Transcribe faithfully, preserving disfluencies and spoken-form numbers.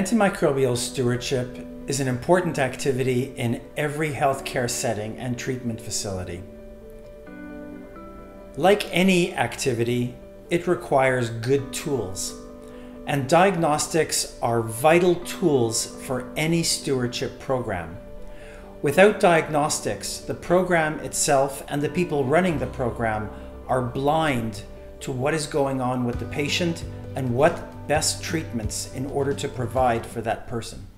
Antimicrobial stewardship is an important activity in every healthcare setting and treatment facility. Like any activity, it requires good tools, and diagnostics are vital tools for any stewardship program. Without diagnostics, the program itself and the people running the program are blind to what is going on with the patient and what best treatments in order to provide for that person.